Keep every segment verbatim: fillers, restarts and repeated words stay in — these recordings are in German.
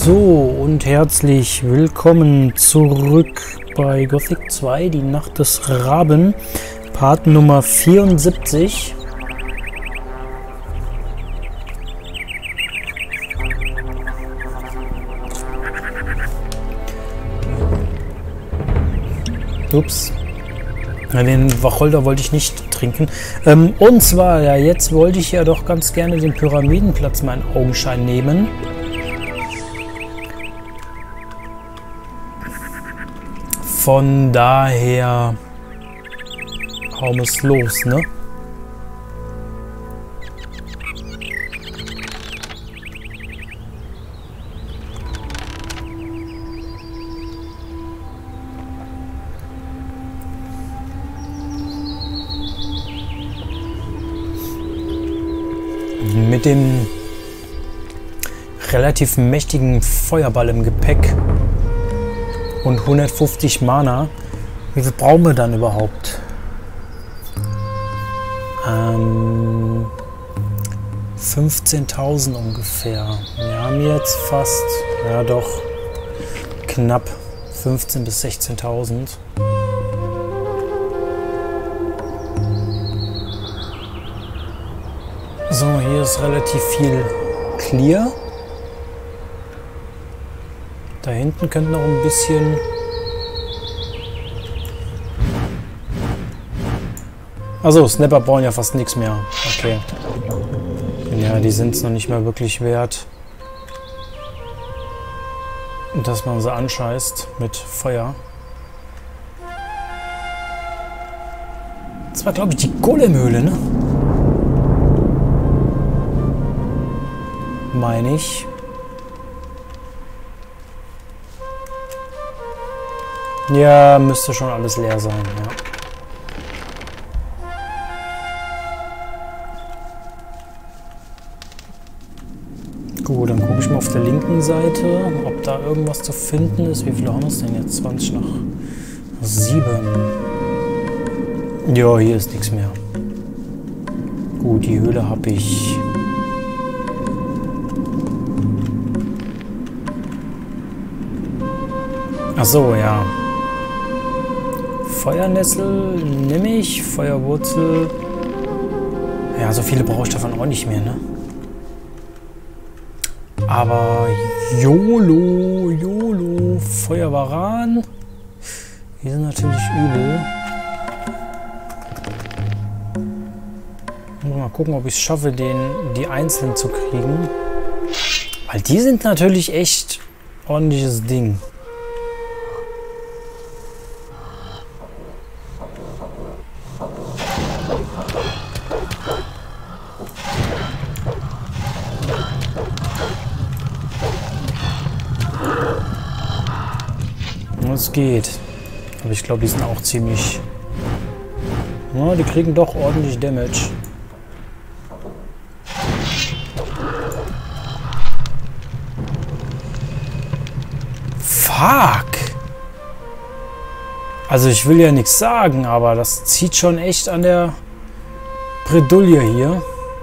So, und herzlich willkommen zurück bei Gothic zwei, die Nacht des Raben, Part Nummer vierundsiebzig. Ups. Den Wacholder wollte ich nicht trinken. Ähm, und zwar, ja, jetzt wollte ich ja doch ganz gerne den Pyramidenplatz mal in Augenschein nehmen. Von daher hauen wir es los, ne? Mit dem relativ mächtigen Feuerball im Gepäck und hundertfünfzig Mana. Wie viel brauchen wir dann überhaupt? Ähm, fünfzehntausend ungefähr. Wir haben jetzt fast, ja doch, knapp fünfzehntausend bis sechzehntausend. So, hier ist relativ viel clear. Da hinten könnte noch ein bisschen... Achso, Snapper brauchen ja fast nichts mehr. Okay. Ja, die sind es noch nicht mehr wirklich wert, dass man sie anscheißt mit Feuer. Das war, glaube ich, die Golemhöhle, ne? Meine ich. Ja, müsste schon alles leer sein, ja. Gut, dann gucke ich mal auf der linken Seite, ob da irgendwas zu finden ist. Wie viele haben wir es denn jetzt? zwanzig nach sieben. Ja, hier ist nichts mehr. Gut, die Höhle habe ich. Ach so, ja. Feuernessel nehme ich, Feuerwurzel. Ja, so viele brauche ich davon auch nicht mehr, ne? Aber YOLO, YOLO, Feuerwaran. Die sind natürlich übel. Mal gucken, ob ich es schaffe, den, die einzeln zu kriegen. Weil die sind natürlich echt ordentliches Ding. Es geht. Aber ich glaube, die sind auch ziemlich... Ja, die kriegen doch ordentlich Damage. Fuck! Also ich will ja nichts sagen, aber das zieht schon echt an der Bredouille hier.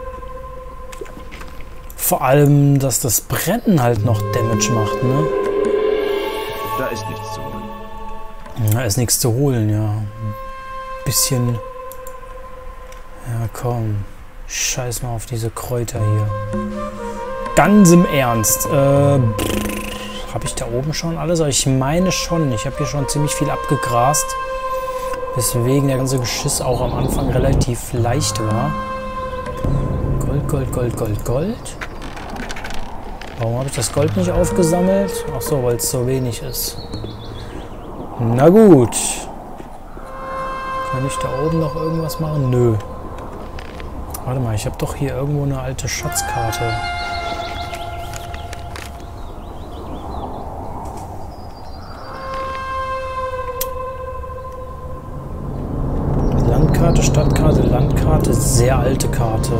Vor allem, dass das Brennen halt noch Damage macht, ne? Da ist nichts zu holen. Da ist nichts zu holen, ja. Ein bisschen... Ja, komm. Scheiß mal auf diese Kräuter hier. Ganz im Ernst. Äh, habe ich da oben schon alles? Aber ich meine schon. Ich habe hier schon ziemlich viel abgegrast. Weswegen der ganze Geschiss auch am Anfang relativ leicht war. Gold, Gold, Gold, Gold, Gold. Warum habe ich das Gold nicht aufgesammelt? Ach so, weil es so wenig ist. Na gut. Kann ich da oben noch irgendwas machen? Nö. Warte mal, ich habe doch hier irgendwo eine alte Schatzkarte. Landkarte, Stadtkarte, Landkarte, sehr alte Karte.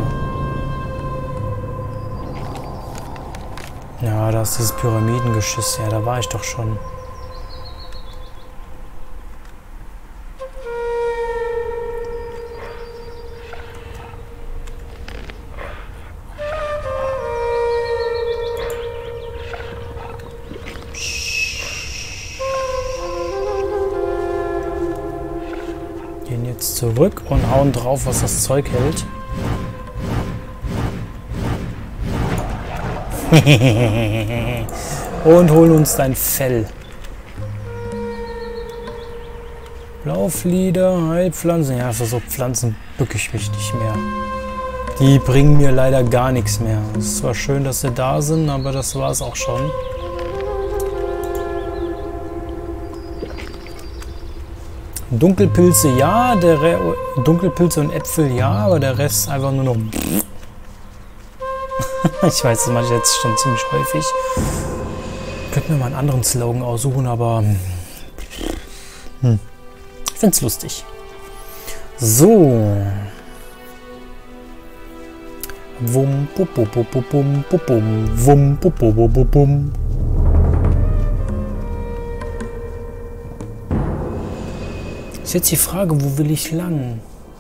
Ja, da ist dieses Pyramidengeschiss. Ja, da war ich doch schon. jetzt zurück und hauen drauf, was das Zeug hält. Und holen uns dein Fell. Blauflieder, Heilpflanzen. Ja, für so Pflanzen bücke ich mich nicht mehr. Die bringen mir leider gar nichts mehr. Es ist zwar schön, dass sie da sind, aber das war es auch schon. Dunkelpilze ja, der Re Dunkelpilze und Äpfel ja, aber der Rest einfach nur noch... Ich weiß, das mache ich jetzt schon ziemlich häufig. Ich könnte mir mal einen anderen Slogan aussuchen, aber... Hm. Ich finde es lustig. So... Wum, bu, bu, bu, bu, bum, bu, bum, wum, bu, bu, bu, bu, bum. Ist jetzt die Frage, wo will ich lang?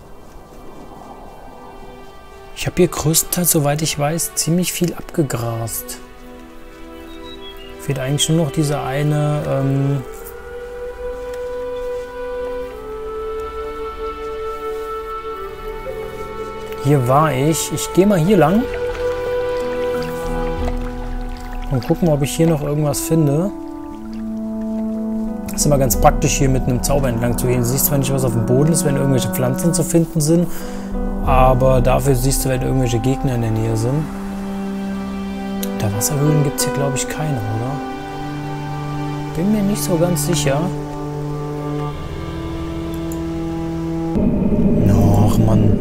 Ich habe hier größtenteils, soweit ich weiß, ziemlich viel abgegrast. Fehlt eigentlich nur noch diese eine... Ähm Hier war ich. Ich gehe mal hier lang. Und gucken, ob ich hier noch irgendwas finde. Das ist immer ganz praktisch, hier mit einem Zauber entlang zu gehen. Du siehst zwar nicht, was auf dem Boden ist, wenn irgendwelche Pflanzen zu finden sind. Aber dafür siehst du, wenn irgendwelche Gegner in der Nähe sind. Der Wasserhöhlen gibt es hier, glaube ich, keine, oder? Bin mir nicht so ganz sicher. Ach, Mann.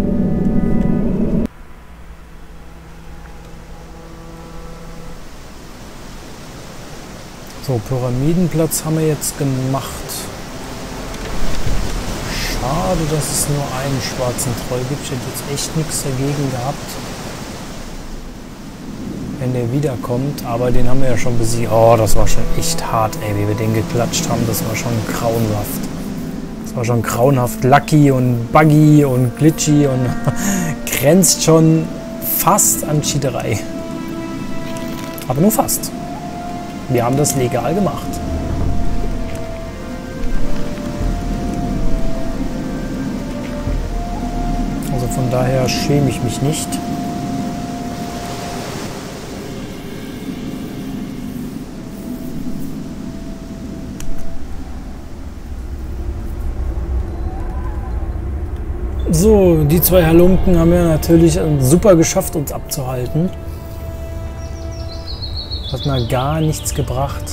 So, Pyramidenplatz haben wir jetzt gemacht. Schade, dass es nur einen schwarzen Troll gibt. Ich hätte jetzt echt nichts dagegen gehabt, wenn der wiederkommt. Aber den haben wir ja schon besiegt. Oh, das war schon echt hart, ey, wie wir den geklatscht haben. Das war schon grauenhaft. Das war schon grauenhaft. Lucky und Buggy und Glitchy und grenzt schon fast an Cheaterei. Aber nur fast. Wir haben das legal gemacht. Also von daher schäme ich mich nicht. So, die zwei Halunken haben ja natürlich super geschafft, uns abzuhalten. Hat mir gar nichts gebracht.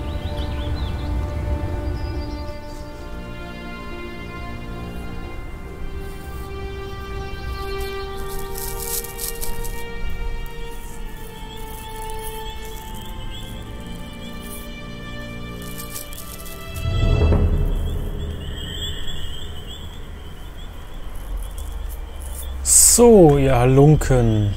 So, ihr Halunken.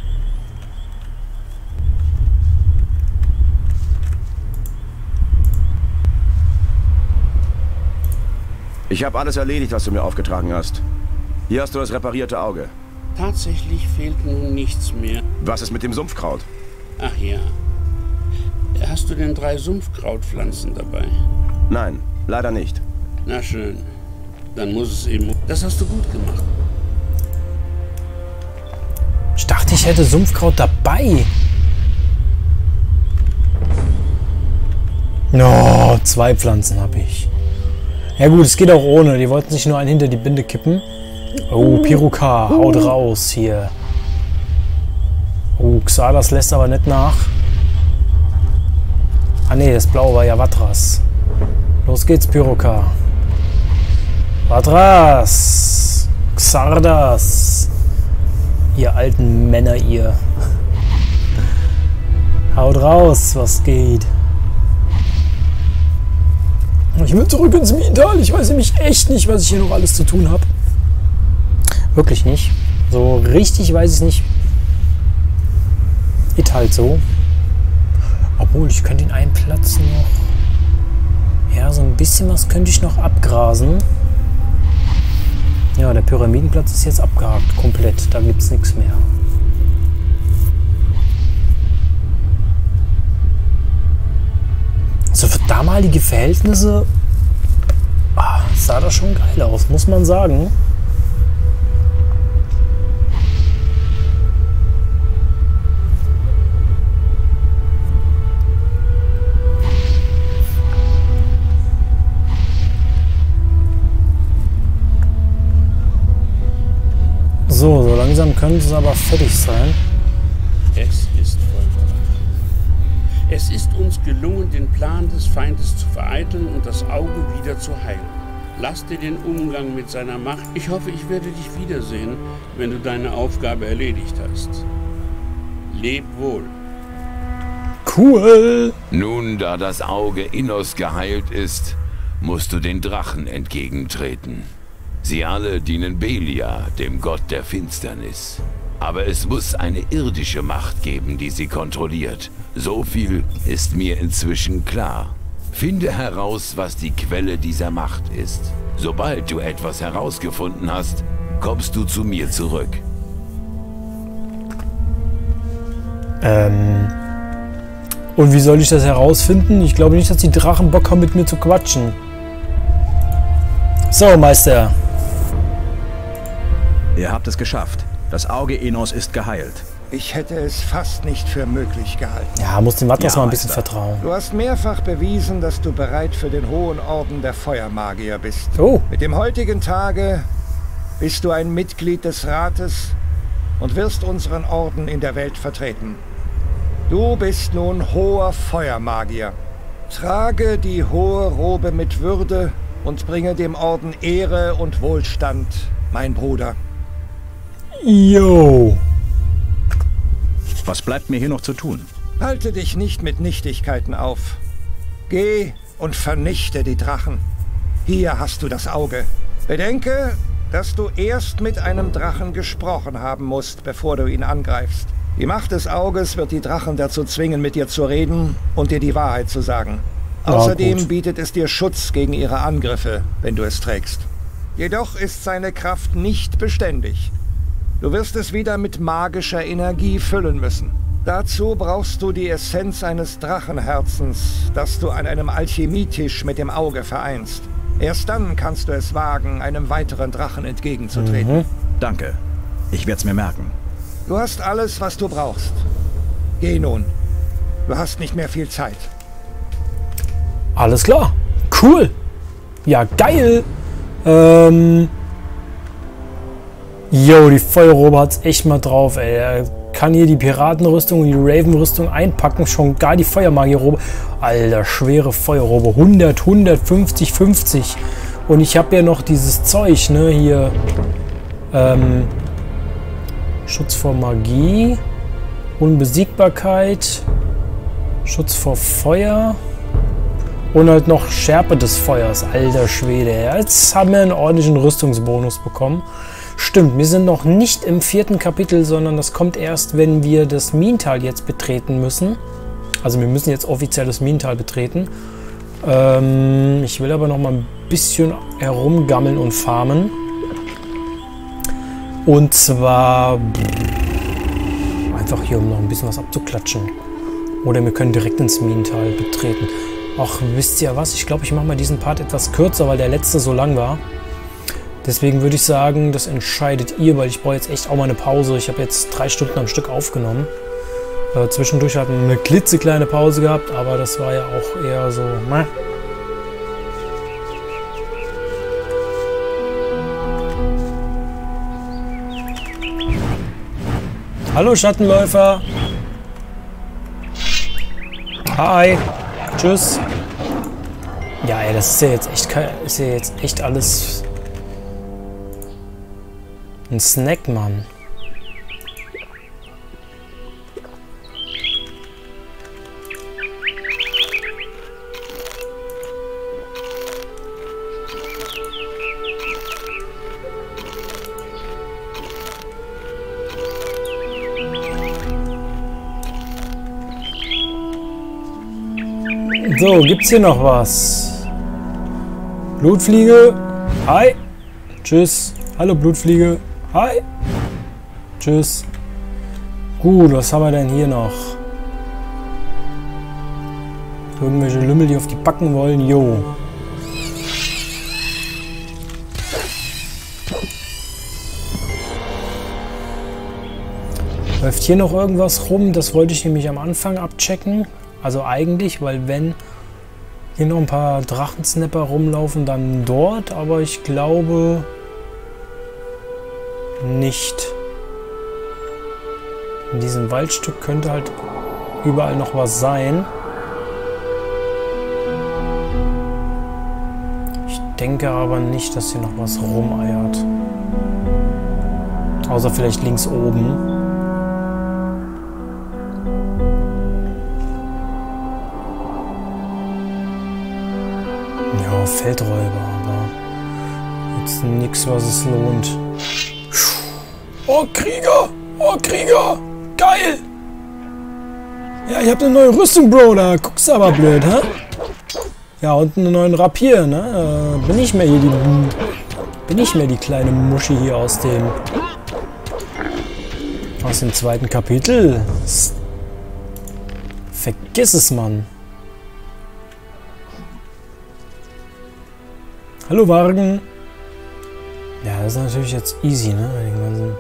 Ich habe alles erledigt, was du mir aufgetragen hast. Hier hast du das reparierte Auge. Tatsächlich fehlt nun nichts mehr. Was ist mit dem Sumpfkraut? Ach ja. Hast du denn drei Sumpfkrautpflanzen dabei? Nein, leider nicht. Na schön. Dann muss es eben... Das hast du gut gemacht. Ich dachte, ich hätte Sumpfkraut dabei. No, zwei Pflanzen habe ich. Ja gut, es geht auch ohne. Die wollten sich nur einen hinter die Binde kippen. Oh, Piruka, haut raus hier. Oh, Xardas lässt aber nicht nach. Ah ne, das Blaue war ja Vatras. Los geht's, Piruka. Vatras. Xardas. Ihr alten Männer, ihr. Haut raus, was geht. Ich will zurück ins Miental. Ich weiß nämlich echt nicht, was ich hier noch alles zu tun habe. Wirklich nicht. So richtig weiß ich es nicht. Ist halt so. Obwohl, ich könnte den einen Platz noch... Ja, so ein bisschen was könnte ich noch abgrasen. Ja, der Pyramidenplatz ist jetzt abgehakt. Komplett. Da gibt es nichts mehr. Also für damalige Verhältnisse ah, sah das schon geil aus, muss man sagen. So, so langsam könnte es aber fertig sein. Es ist vollbracht. Es ist uns gelungen, den Plan des Feindes zu vereiteln und das Auge wieder zu heilen. Lass dir den Umgang mit seiner Macht. Ich hoffe, ich werde dich wiedersehen, wenn du deine Aufgabe erledigt hast. Leb wohl. Cool. Nun, da das Auge Innos geheilt ist, musst du den Drachen entgegentreten. Sie alle dienen Belia, dem Gott der Finsternis. Aber es muss eine irdische Macht geben, die sie kontrolliert. So viel ist mir inzwischen klar. Finde heraus, was die Quelle dieser Macht ist. Sobald du etwas herausgefunden hast, kommst du zu mir zurück. Ähm. Und wie soll ich das herausfinden? Ich glaube nicht, dass die Drachen Bock haben, mit mir zu quatschen. So, Meister. Ihr habt es geschafft. Das Auge Innos ist geheilt. Ich hätte es fast nicht für möglich gehalten. Ja, muss dem Matras Ja, mal ein bisschen Meister. vertrauen. Du hast mehrfach bewiesen, dass du bereit für den Hohen Orden der Feuermagier bist. Oh. Mit dem heutigen Tage bist du ein Mitglied des Rates und wirst unseren Orden in der Welt vertreten. Du bist nun hoher Feuermagier. Trage die hohe Robe mit Würde und bringe dem Orden Ehre und Wohlstand, mein Bruder. Yo. Was bleibt mir hier noch zu tun? Halte dich nicht mit Nichtigkeiten auf. Geh und vernichte die Drachen. Hier hast du das Auge. Bedenke, dass du erst mit einem Drachen gesprochen haben musst, bevor du ihn angreifst. Die Macht des Auges wird die Drachen dazu zwingen, mit dir zu reden und dir die Wahrheit zu sagen. Ja, Außerdem gut. bietet es dir Schutz gegen ihre Angriffe, wenn du es trägst. Jedoch ist seine Kraft nicht beständig. Du wirst es wieder mit magischer Energie füllen müssen. Dazu brauchst du die Essenz eines Drachenherzens, das du an einem Alchemietisch mit dem Auge vereinst. Erst dann kannst du es wagen, einem weiteren Drachen entgegenzutreten. Mhm. Danke. Ich werde es mir merken. Du hast alles, was du brauchst. Geh nun. Du hast nicht mehr viel Zeit. Alles klar. Cool. Ja, geil. Ähm. Jo, die Feuerrobe hat's echt mal drauf, ey. Er kann hier die Piratenrüstung und die Raven-Rüstung einpacken. Schon gar die Feuermagierrobe. Alter, schwere Feuerrobe. hundert, hundertfünfzig, fünfzig. Und ich habe ja noch dieses Zeug, ne, hier. Ähm. Schutz vor Magie. Unbesiegbarkeit. Schutz vor Feuer. Und halt noch Schärpe des Feuers. Alter Schwede. Jetzt haben wir einen ordentlichen Rüstungsbonus bekommen. Stimmt, wir sind noch nicht im vierten Kapitel, sondern das kommt erst, wenn wir das Minental jetzt betreten müssen. Also wir müssen jetzt offiziell das Minental betreten. Ähm, ich will aber noch mal ein bisschen herumgammeln und farmen. Und zwar einfach hier, um noch ein bisschen was abzuklatschen. Oder wir können direkt ins Minental betreten. Ach, wisst ihr was? Ich glaube, ich mache mal diesen Part etwas kürzer, weil der letzte so lang war. Deswegen würde ich sagen, das entscheidet ihr, weil ich brauche jetzt echt auch mal eine Pause. Ich habe jetzt drei Stunden am Stück aufgenommen. Äh, zwischendurch hatten wir eine klitzekleine Pause gehabt, aber das war ja auch eher so... Meh. Hallo Schattenläufer. Hi. Tschüss. Ja, ey, das ist ja jetzt echt, ist ja jetzt echt alles ein Snack, Mann. So, gibt's hier noch was? Blutfliege. Hi. Tschüss. Hallo Blutfliege. Hi. Tschüss. Gut, was haben wir denn hier noch? Irgendwelche Lümmel, die auf die Backen wollen. Jo. Läuft hier noch irgendwas rum? Das wollte ich nämlich am Anfang abchecken. Also eigentlich, weil wenn hier noch ein paar Drachensnapper rumlaufen, dann dort. Aber ich glaube nicht. In diesem Waldstück könnte halt überall noch was sein. Ich denke aber nicht, dass hier noch was rumeiert. Außer vielleicht links oben. Ja, Feldräuber, aber jetzt nichts, was es lohnt. Oh, Krieger! Oh, Krieger! Geil! Ja, ich hab eine neue Rüstung, Bro. Da guckst du aber blöd, hä? Ja, und einen neuen Rapier, ne? Äh, bin ich mehr hier die... Bin ich mehr die kleine Muschi hier aus dem... Aus dem zweiten Kapitel. Vergiss es, Mann. Hallo, Wagen. Ja, das ist natürlich jetzt easy, ne? Den ganzen...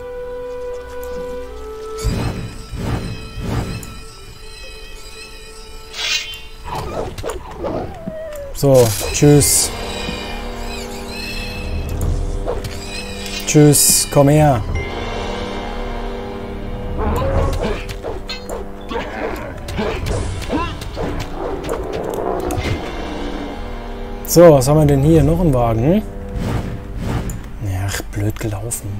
So, tschüss. Tschüss, komm her. So, was haben wir denn hier? Noch ein Wagen? Ach, blöd gelaufen.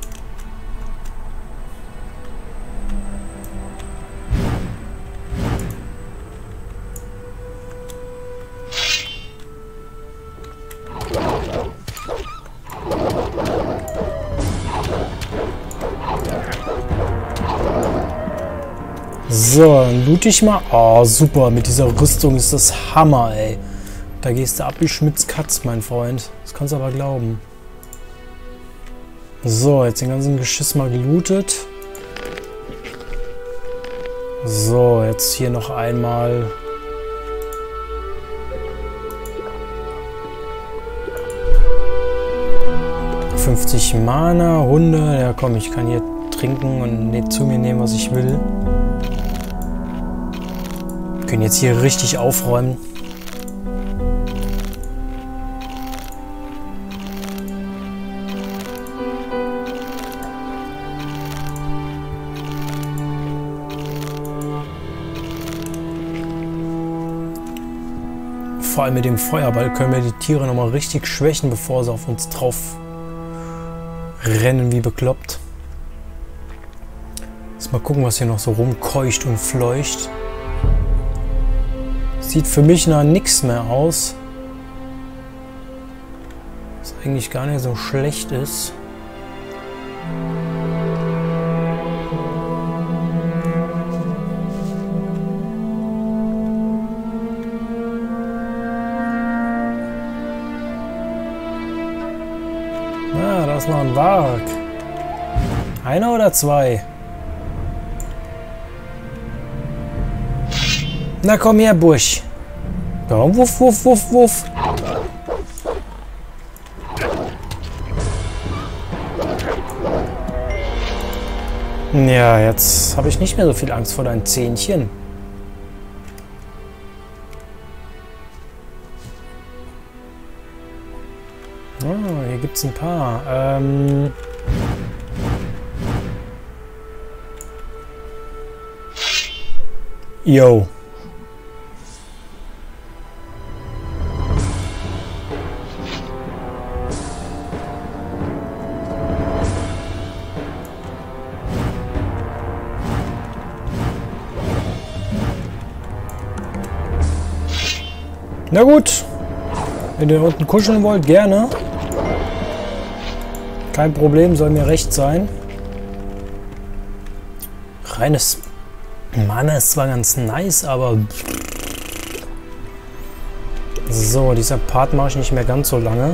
So, dann loot ich mal. Oh, super. Mit dieser Rüstung ist das Hammer, ey. Da gehst du ab wie Schmitz Katz, mein Freund. Das kannst du aber glauben. So, jetzt den ganzen Geschiss mal gelootet. So, jetzt hier noch einmal... fünfzig Mana, Hunde. Ja komm, ich kann hier trinken und nicht zu mir nehmen, was ich will. Wir können jetzt hier richtig aufräumen. Vor allem mit dem Feuerball können wir die Tiere nochmal richtig schwächen, bevor sie auf uns drauf rennen wie bekloppt. Jetzt mal gucken, was hier noch so rumkeucht und fleucht. Sieht für mich nach nichts mehr aus. Was eigentlich gar nicht so schlecht ist. Ah, da ist noch ein Warg. Einer oder zwei? Na komm her, Bursch. Ja, wuff, wuff, wuff, wuff. Ja, jetzt habe ich nicht mehr so viel Angst vor deinen Zähnchen. Oh, hier gibt es ein paar. Ähm... Yo. Na gut, wenn ihr unten kuscheln wollt, gerne. Kein Problem, soll mir recht sein. Reines Mana ist zwar ganz nice, aber... So, dieser Part mache ich nicht mehr ganz so lange.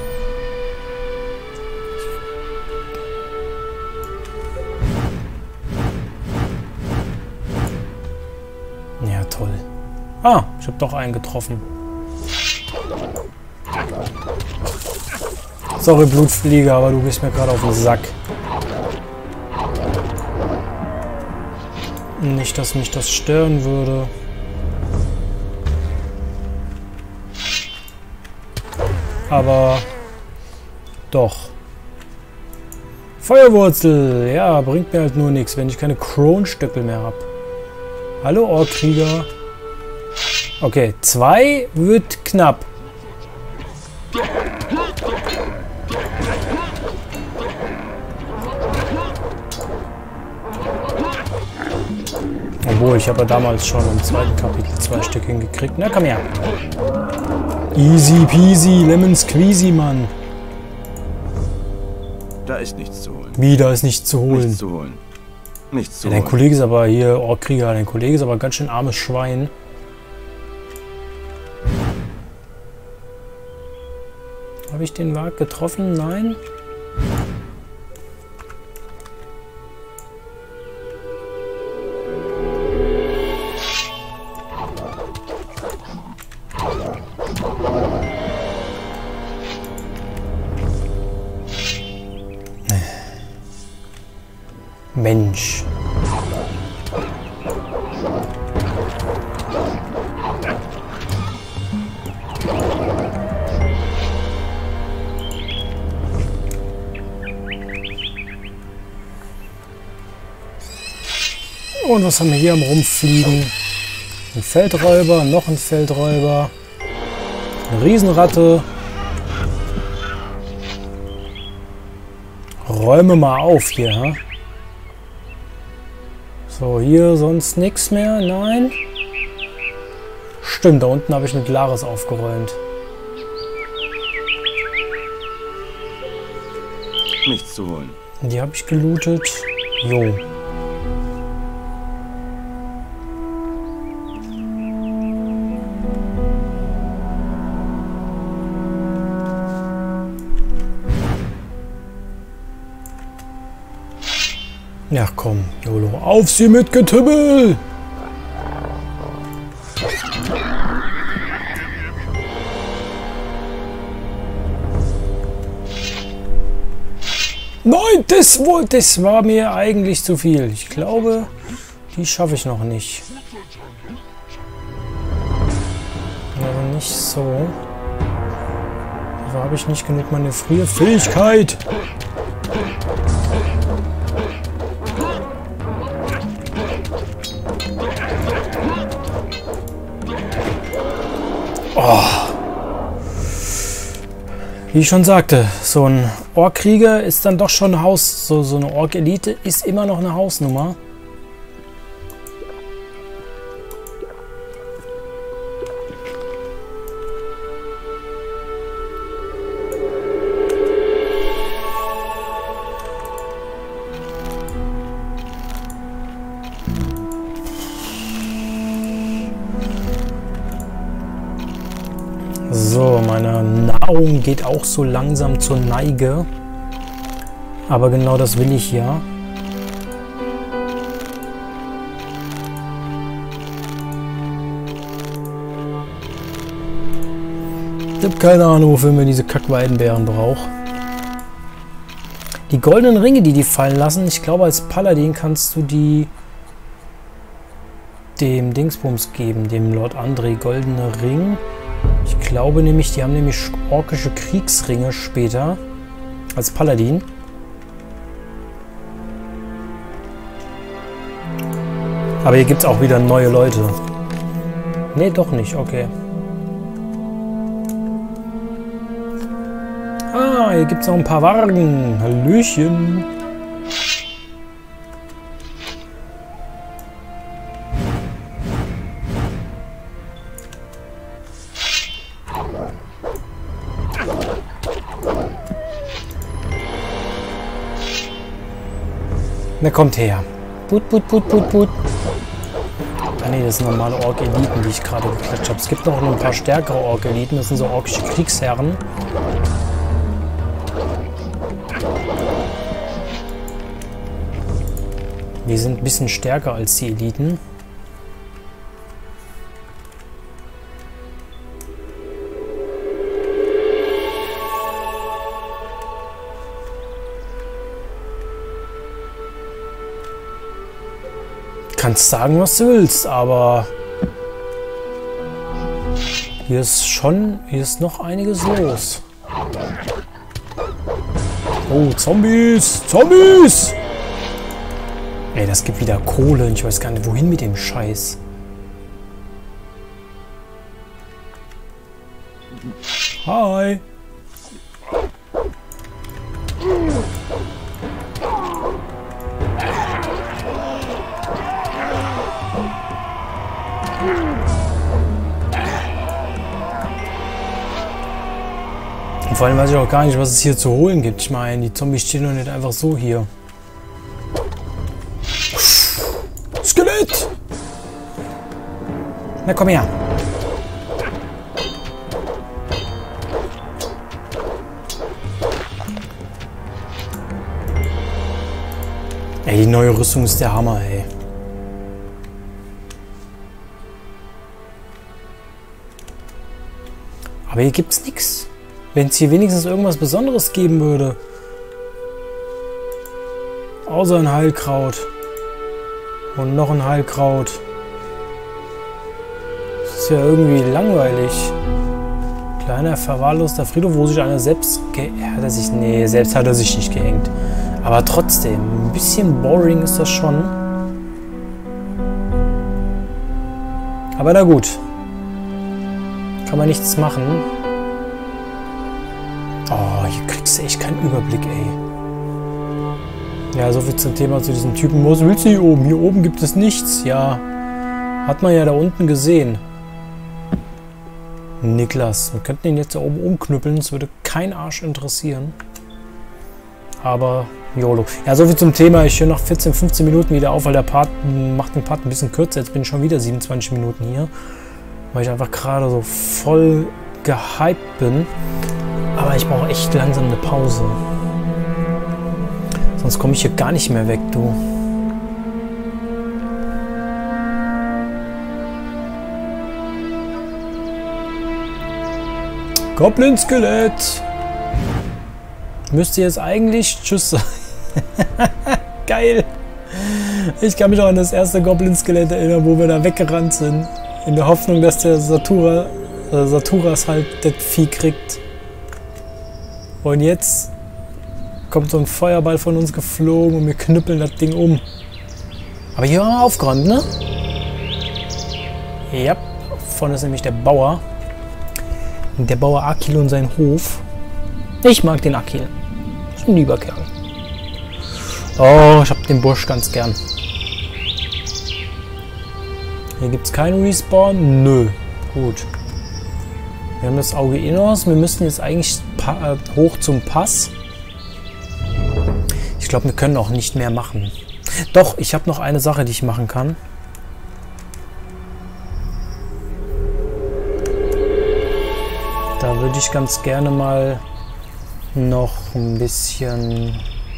Ja, toll. Ah, ich habe doch einen getroffen. Sorry, Blutfliege, aber du gehst mir gerade auf den Sack. Nicht, dass mich das stören würde. Aber doch. Feuerwurzel! Ja, bringt mir halt nur nichts, wenn ich keine Kronstöckel mehr habe. Hallo, Orkkrieger. Okay, zwei wird knapp. Obwohl, ich habe ja damals schon im zweiten Kapitel zwei Stück hingekriegt. Na, komm her. Easy peasy, lemon squeezy, Mann. Da ist nichts zu holen. Wie, da ist nichts zu holen? Nichts zu holen. Nichts zu Ja, dein holen. Kollege ist aber hier, Orkkrieger, dein Kollege ist aber ein ganz schön armes Schwein. Habe ich den Wag getroffen? Nein? Mensch. Und was haben wir hier am Rumfliegen? Ein Feldräuber, noch ein Feldräuber. Eine Riesenratte. Räume mal auf hier, ha? So, hier sonst nichts mehr? Nein? Stimmt, da unten habe ich mit Laris aufgeräumt. Nichts zu holen. Die habe ich gelootet. Jo. Ja, komm, YOLO. Auf sie mit Getümmel! Nein, das, wohl, das war mir eigentlich zu viel. Ich glaube, die schaffe ich noch nicht. Also nicht so. Dafür habe ich nicht genug manövrierte Fähigkeit. Oh. Wie ich schon sagte, so ein Orkkrieger ist dann doch schon ein Haus, so, so eine Ork-Elite ist immer noch eine Hausnummer. So, meine Nahrung geht auch so langsam zur Neige. Aber genau das will ich ja. Ich habe keine Ahnung, wofür man diese Kackweidenbeeren braucht. Die goldenen Ringe, die die fallen lassen, ich glaube, als Paladin kannst du die dem Dingsbums geben, dem Lord André goldene Ring. Ich glaube nämlich, die haben nämlich orkische Kriegsringe später als Paladin. Aber hier gibt es auch wieder neue Leute. Nee, doch nicht, okay. Ah, hier gibt es noch ein paar Wagen. Hallöchen. Na, kommt her. Put, put, put, put, put. Ah ne, das sind normale Ork-Eliten, die ich gerade geklatscht habe. Es gibt noch ein paar stärkere Ork-Eliten. Das sind so orkische Kriegsherren. Die sind ein bisschen stärker als die Eliten. kannst sagen, was du willst, aber hier ist schon, hier ist noch einiges los. Oh, Zombies! Zombies! Ey, das gibt wieder Kohle. Ich weiß gar nicht, wohin mit dem Scheiß. Hi! Und vor allem weiß ich auch gar nicht, was es hier zu holen gibt. Ich meine, die Zombies stehen doch nicht einfach so hier. Skelett! Na komm her! Ey, die neue Rüstung ist der Hammer, ey. Aber hier gibt's nichts. Wenn es hier wenigstens irgendwas Besonderes geben würde. Außer ein Heilkraut. Und noch ein Heilkraut. Das ist ja irgendwie langweilig. Kleiner verwahrloster Friedhof, wo sich einer selbst ge... Hat er sich... Nee, selbst hat er sich nicht gehängt. Aber trotzdem, ein bisschen boring ist das schon. Aber na gut. Kann man nichts machen. Oh, hier kriegst du echt keinen Überblick, ey. Ja, soviel zum Thema zu diesem Typen. Was willst du hier oben? Hier oben gibt es nichts. Ja, hat man ja da unten gesehen. Niklas, wir könnten ihn jetzt da oben umknüppeln. Es würde kein Arsch interessieren. Aber YOLO. Ja, soviel zum Thema. Ich höre nach vierzehn, fünfzehn Minuten wieder auf, weil der Part macht den Part ein bisschen kürzer. Jetzt bin ich schon wieder siebenundzwanzig Minuten hier. Weil ich einfach gerade so voll gehypt bin. Aber ich brauche echt langsam eine Pause. Sonst komme ich hier gar nicht mehr weg, du. Goblin-Skelett! Müsste jetzt eigentlich Tschüss sagen. Geil! Ich kann mich auch an das erste Goblin-Skelett erinnern, wo wir da weggerannt sind. In der Hoffnung, dass der Satura, äh, Saturas halt das Vieh kriegt. Und jetzt kommt so ein Feuerball von uns geflogen und wir knüppeln das Ding um. Aber hier haben wir aufgeräumt, ne? Ja, vorne ist nämlich der Bauer. Der Bauer Akil und sein Hof. Ich mag den Akil. Ist ein lieber Kerl. Oh, ich hab den Busch ganz gern. Hier gibt es keinen Respawn? Nö. Gut. Wir haben das Auge Innos. Wir müssen jetzt eigentlich hoch zum Pass. Ich glaube, wir können auch nicht mehr machen. Doch, ich habe noch eine Sache, die ich machen kann. Da würde ich ganz gerne mal noch ein bisschen...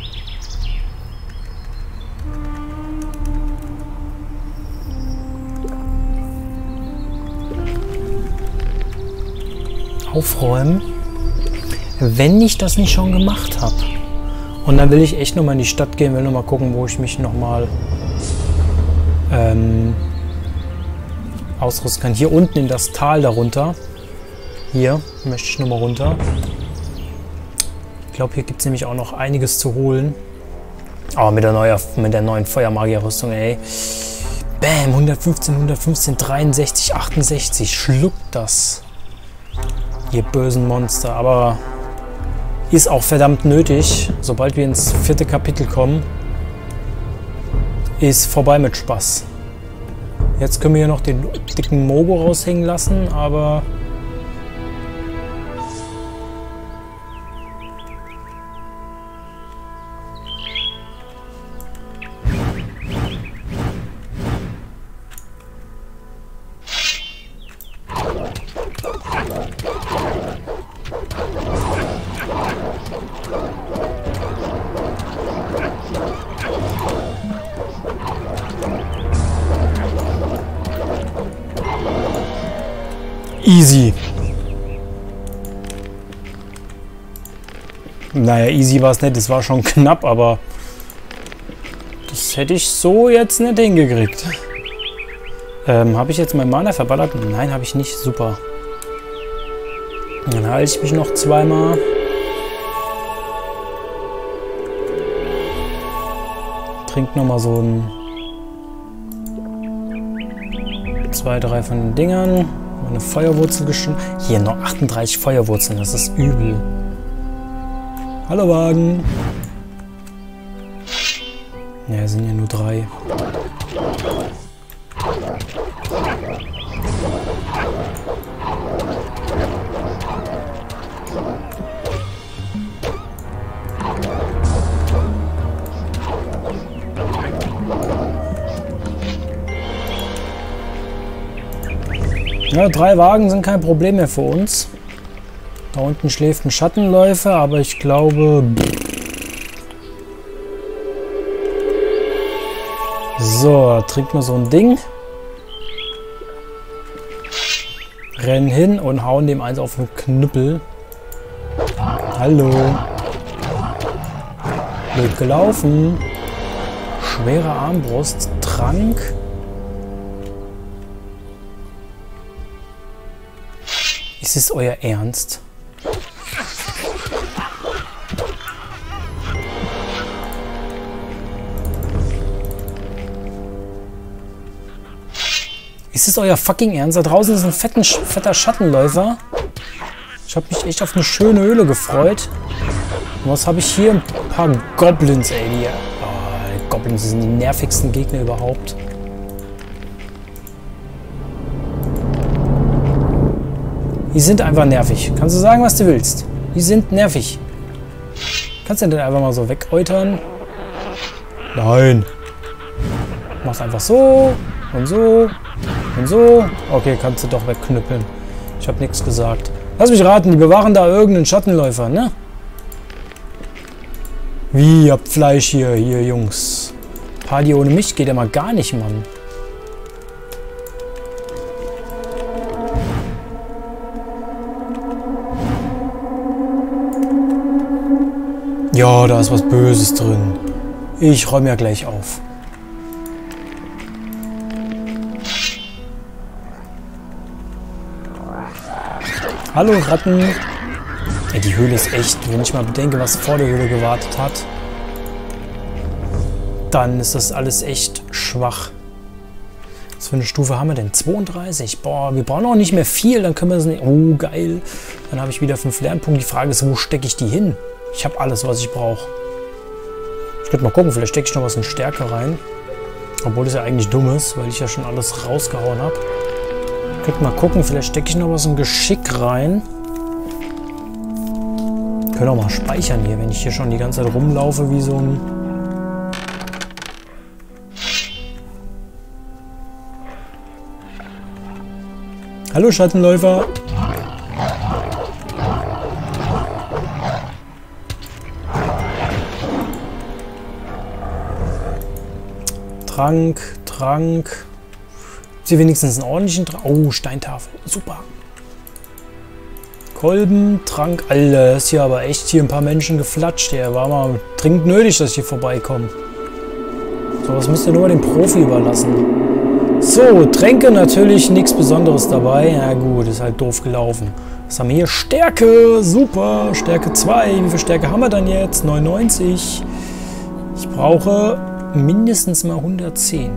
aufräumen, wenn ich das nicht schon gemacht habe. Und dann will ich echt nochmal in die Stadt gehen, will nochmal gucken, wo ich mich nochmal ähm, ausrüsten kann. Hier unten in das Tal darunter. Hier möchte ich nochmal runter. Ich glaube, hier gibt es nämlich auch noch einiges zu holen. Aber mit der, neue, mit der neuen Feuermagierrüstung, ey. Bam, hundertfünfzehn, hundertfünfzehn, dreiundsechzig, achtundsechzig. Schluckt das. Ihr bösen Monster. Aber ist auch verdammt nötig. Sobald wir ins vierte Kapitel kommen, ist vorbei mit Spaß. Jetzt können wir hier noch den dicken Mogo raushängen lassen, aber... Easy. Naja, easy war es nicht. Es war schon knapp, aber das Das hätte ich so jetzt nicht hingekriegt. Ähm, habe ich jetzt mein Mana verballert? Nein, habe ich nicht. Super. Dann halte ich mich noch zweimal. Trink nochmal so ein... Zwei, drei von den Dingern. Eine Feuerwurzel geschnitten. Hier noch achtunddreißig Feuerwurzeln. Das ist übel. Hallo Wagen. Ja, es sind ja nur drei. Ja, drei Wagen sind kein Problem mehr für uns. Da unten schläft ein Schattenläufer, aber ich glaube... So, trinkt mal so ein Ding. Rennen hin und hauen dem eins auf den Knüppel. Hallo. Blöd gelaufen. Schwere Armbrust. Trank. Ist es euer Ernst? Ist es euer fucking Ernst? Da draußen ist ein fetten, fetter Schattenläufer. Ich habe mich echt auf eine schöne Höhle gefreut. Und was habe ich hier? Ein paar Goblins, ey. Die, oh, die Goblins sind die nervigsten Gegner überhaupt. Die sind einfach nervig. Kannst du sagen, was du willst? Die sind nervig. Kannst du denn einfach mal so wegäutern? Nein. Mach's einfach so und so und so. Okay, kannst du doch wegknüppeln. Ich habe nichts gesagt. Lass mich raten, die bewachen da irgendeinen Schattenläufer, ne? Wie, ihr habt Fleisch hier, hier, Jungs. Party ohne mich geht ja mal gar nicht, Mann. Ja, da ist was Böses drin. Ich räume ja gleich auf. Hallo Ratten. Ey, die Höhle ist echt, wenn ich mal bedenke, was vor der Höhle gewartet hat, dann ist das alles echt schwach. Was für eine Stufe haben wir denn? zweiunddreißig. Boah, wir brauchen auch nicht mehr viel, dann können wir das nicht... Oh, geil. Dann habe ich wieder fünf Lernpunkte. Die Frage ist, wo stecke ich die hin? Ich habe alles, was ich brauche. Ich könnte mal gucken, vielleicht stecke ich noch was in Stärke rein. Obwohl das ja eigentlich dumm ist, weil ich ja schon alles rausgehauen habe. Ich könnte mal gucken, vielleicht stecke ich noch was in Geschick rein. Ich könnte auch mal speichern hier, wenn ich hier schon die ganze Zeit rumlaufe wie so ein... Hallo Schattenläufer. Trank, Trank. Sie wenigstens einen ordentlichen Trank. Oh, Steintafel. Super. Kolben, Trank. Alter, ist hier aber echt hier ein paar Menschen geflatscht. Der war mal dringend nötig, dass ich hier vorbeikomme. So, was müsst ihr nur dem Profi überlassen. So, Tränke natürlich nichts Besonderes dabei. Ja gut, ist halt doof gelaufen. Was haben wir hier? Stärke. Super. Stärke zwei. Wie viel Stärke haben wir dann jetzt? neunundneunzig. Ich brauche... mindestens mal hundertzehn.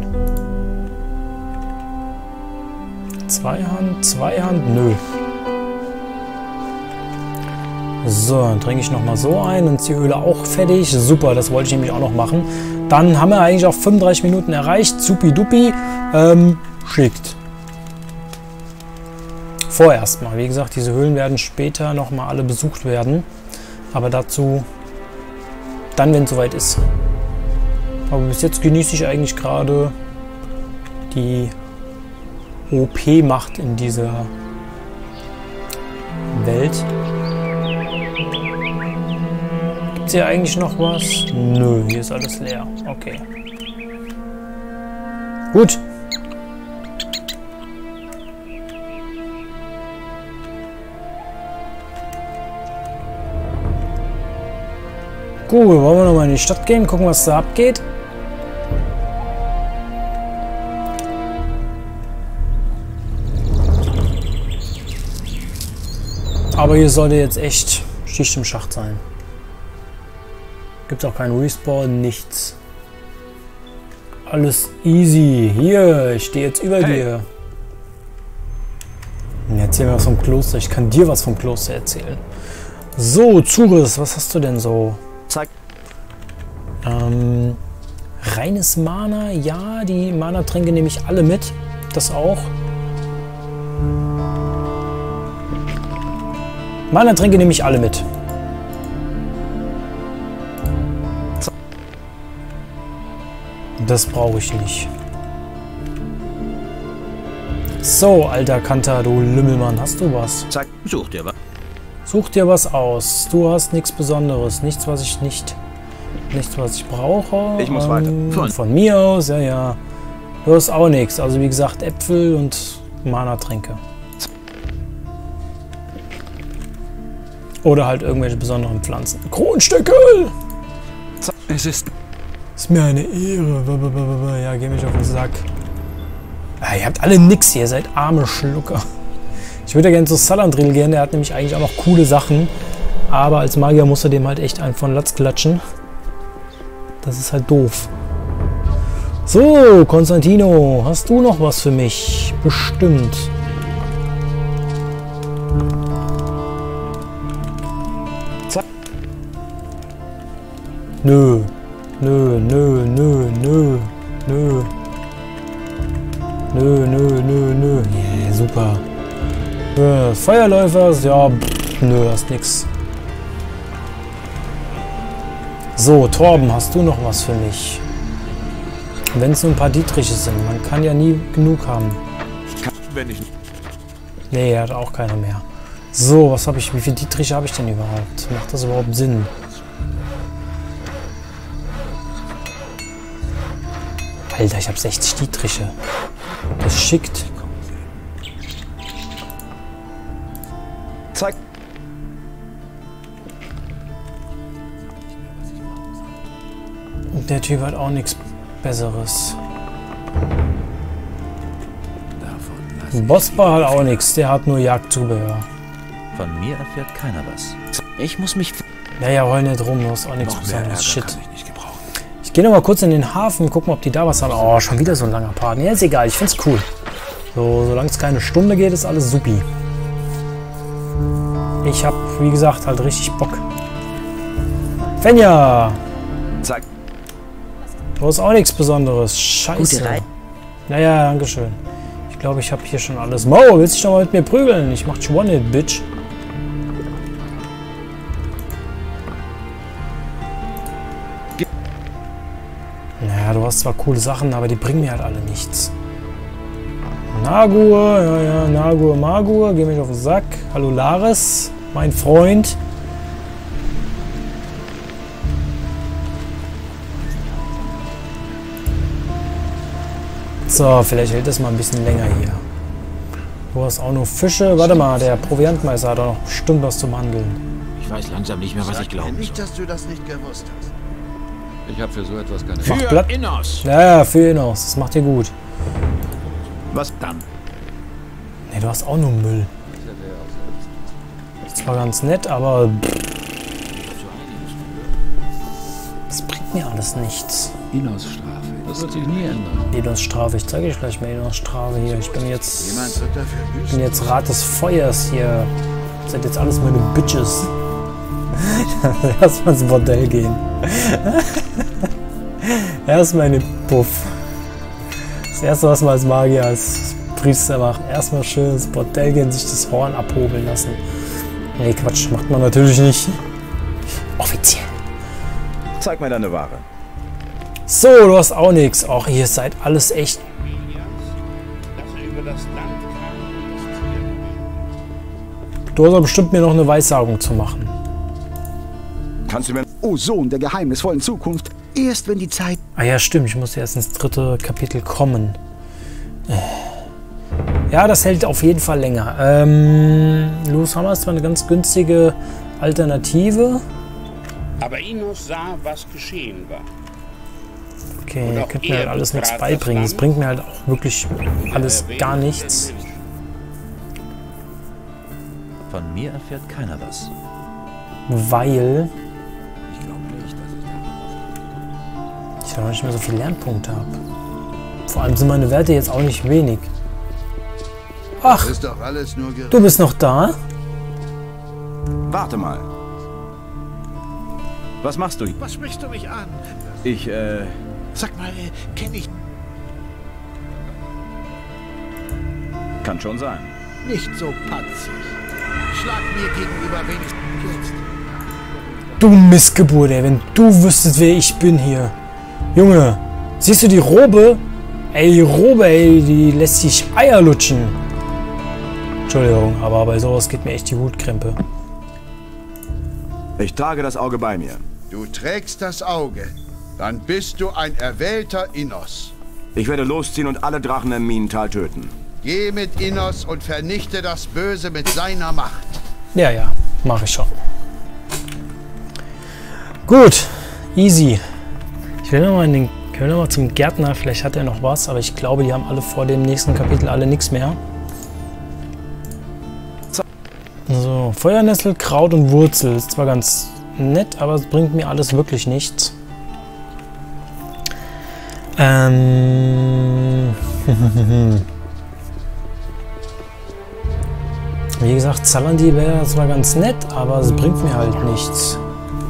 Zweihand, Zweihand, nö. So, dann trinke ich nochmal so ein und ist die Höhle auch fertig. Super, das wollte ich nämlich auch noch machen. Dann haben wir eigentlich auch fünfunddreißig Minuten erreicht. Supi-dupi. Ähm, schickt. Vorerst mal. Wie gesagt, diese Höhlen werden später nochmal alle besucht werden. Aber dazu dann, wenn es soweit ist. Aber bis jetzt genieße ich eigentlich gerade die O P-Macht in dieser Welt. Gibt es hier eigentlich noch was? Nö, hier ist alles leer. Okay. Gut. Gut, wollen wir nochmal in die Stadt gehen, gucken, was da abgeht. Aber hier sollte jetzt echt Schicht im Schacht sein. Gibt auch keinen Respawn, nichts. Alles easy. Hier, ich stehe jetzt über hey. dir. Erzähl mir was vom Kloster. Ich kann dir was vom Kloster erzählen. So, Zures, was hast du denn so? Zeig. Ähm, reines Mana, ja, die Mana-Tränke nehme ich alle mit. Das auch. Mana-Tränke nehme ich alle mit. Das brauche ich nicht. So, alter Kanter, du Lümmelmann, hast du was? Zack, such dir was. Such dir was aus. Du hast nichts Besonderes. Nichts, was ich nicht... Nichts, was ich brauche. Ich muss ähm, weiter. Von, von mir aus, ja, ja. Du hast auch nichts. Also wie gesagt, Äpfel und Mana-Tränke. Oder halt irgendwelche besonderen Pflanzen. Kronstückel! Es ist... Ist mir eine Ehre. Ja, geh mich auf den Sack. Ja, ihr habt alle nix hier. Ihr seid arme Schlucker. Ich würde ja gerne zu Salandril gehen. Der hat nämlich eigentlich auch noch coole Sachen. Aber als Magier muss er dem halt echt einen von Latz klatschen. Das ist halt doof. So, Konstantino. Hast du noch was für mich? Bestimmt. Nö. Nö, nö, nö, nö, nö. Nö, nö, nö, nö. Yeah, super. Äh, Feuerläufer, ja, pff, nö, hast nix. So, Torben, hast du noch was für mich? Wenn es nur ein paar Dietriche sind, man kann ja nie genug haben. Ich kann, wenn ich... Nee, er hat auch keine mehr. So, was habe ich, wie viele Dietriche habe ich denn überhaupt? Macht das überhaupt Sinn? Alter, ich habe sechzig Dietriche. Das schickt. Zeig. Und der Typ hat auch nichts Besseres. Bospa hat auch nichts. Der hat nur Jagdzubehör. Von mir erfährt keiner was. Ich muss mich... Naja, heul nicht rum. Du hast auch nichts Besonderes. Shit. Ich gehe noch mal kurz in den Hafen, gucken, ob die da was haben. Oh, schon wieder so ein langer Part. Ja, ist egal, ich find's cool. So, solange es keine Stunde geht, ist alles supi. Ich hab, wie gesagt, halt richtig Bock. Fenja! Zack. Du hast auch nichts Besonderes. Scheiße. Naja, danke schön. Ich glaube, ich habe hier schon alles. Mo, willst du dich noch mal mit mir prügeln? Ich mach One-Hit, Bitch. Naja, du hast zwar coole Sachen, aber die bringen mir halt alle nichts. Nagur, ja, ja, Nagur, Magur, geh mich auf den Sack. Hallo Laris, mein Freund. So, vielleicht hält das mal ein bisschen länger hier. Du hast auch nur Fische. Warte mal, der Proviantmeister hat auch noch bestimmt was zum Handeln. Ich weiß langsam nicht mehr, was ich glaube. Nicht, dass du das nicht gewusst hast. Ich habe für so etwas keine... Für Innos! Ja, ja, für Innos. Das macht dir gut. Was dann? Ne, du hast auch nur Müll. Das war ganz nett, aber... Das bringt mir alles nichts. Innos Strafe. Das wird sich nie ändern. Innos Strafe. Ich zeige euch gleich mal Innos Strafe hier. Ich bin jetzt... Ich bin jetzt Rat des Feuers hier. Das sind jetzt alles meine Bitches. Erstmal ins Bordell gehen. Erstmal in den Puff. Das erste, was man als Magier, als Priester macht. Erstmal schön ins Bordell gehen, sich das Horn abhobeln lassen. Nee, Quatsch, macht man natürlich nicht. Offiziell. Zeig mir deine Ware. So, du hast auch nichts. Ach, ihr seid alles echt. Du hast aber bestimmt mir noch eine Weissagung zu machen. Kannst du mir... O Sohn der geheimnisvollen Zukunft, erst wenn die Zeit... Ah ja, stimmt, ich muss erst ins dritte Kapitel kommen. Ja, das hält auf jeden Fall länger. Ähm, Louis Hammer ist zwar eine ganz günstige Alternative. Aber Innos sah, was geschehen war. Okay, ihr könnt mir halt alles nichts beibringen. Das bringt mir halt auch wirklich alles gar nichts. Von mir erfährt keiner was. Weil Ich glaube nicht, dass ich da... ich noch nicht mehr so viele Lernpunkte habe. Vor allem sind meine Werte jetzt auch nicht wenig. Ach, Ist doch alles nur Gerüchte. du bist noch da? Warte mal. Was machst du hier? Was sprichst du mich an? Ich, äh... Sag mal, äh, kenn ich Kann schon sein. nicht so patzig. Schlag mir gegenüber wenigstens jetzt. Du Missgeburt, ey, wenn du wüsstest, wer ich bin hier. Junge, siehst du die Robe? Ey, die Robe, ey, die lässt sich Eier lutschen. Entschuldigung, aber bei sowas geht mir echt die Hutkrempe. Ich trage das Auge bei mir. Du trägst das Auge. Dann bist du ein erwählter Innos. Ich werde losziehen und alle Drachen im Minental töten. Geh mit Innos und vernichte das Böse mit seiner Macht. Ja, ja, mache ich schon. Gut, easy. Ich will nochmal in den, ich will noch mal zum Gärtner, vielleicht hat er noch was, aber ich glaube, die haben alle vor dem nächsten Kapitel alle nichts mehr. So, Feuernessel, Kraut und Wurzel. Ist zwar ganz nett, aber es bringt mir alles wirklich nichts. Ähm... Wie gesagt, Zalandi wäre zwar ganz nett, aber es bringt mir halt nichts.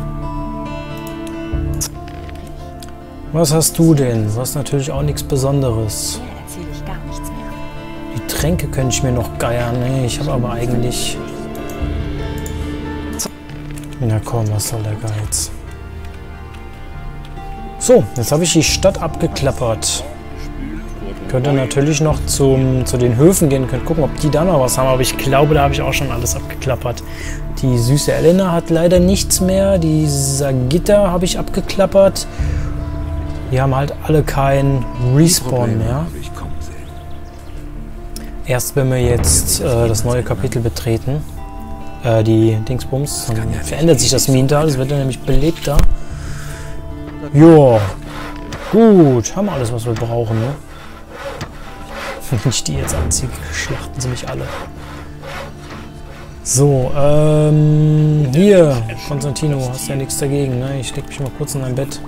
Was hast du denn? Du hast natürlich auch nichts Besonderes. Hier erzähle ich gar nichts mehr. Die Tränke könnte ich mir noch geiern. Nee, ich habe aber eigentlich... Na komm, was soll der Geiz? So, jetzt habe ich die Stadt abgeklappert. Könnte natürlich noch zum, zu den Höfen gehen, könnt gucken, ob die da noch was haben, aber ich glaube, da habe ich auch schon alles abgeklappert. Die süße Elena hat leider nichts mehr, die Sagitta habe ich abgeklappert. Die haben halt alle keinen Respawn mehr. Erst wenn wir jetzt äh, das neue Kapitel betreten, äh, die Dingsbums, dann verändert sich das Minental, das wird dann nämlich belebter. Joa, gut, haben wir alles, was wir brauchen, ne? Wenn ich die jetzt anziehe, schlachten sie mich alle. So, ähm, hier, Konstantino, hast ja nichts dagegen, ne? Ich leg mich mal kurz in dein Bett.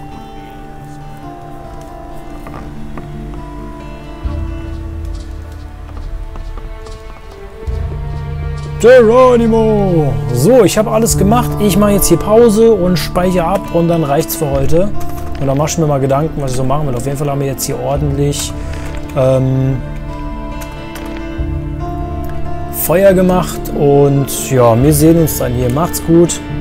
Geronimo! So, ich habe alles gemacht. Ich mache jetzt hier Pause und speichere ab und dann reicht's für heute. Und dann mach ich mir mal Gedanken, was ich so machen will. Auf jeden Fall haben wir jetzt hier ordentlich ähm, Feuer gemacht und ja, wir sehen uns dann hier. Macht's gut.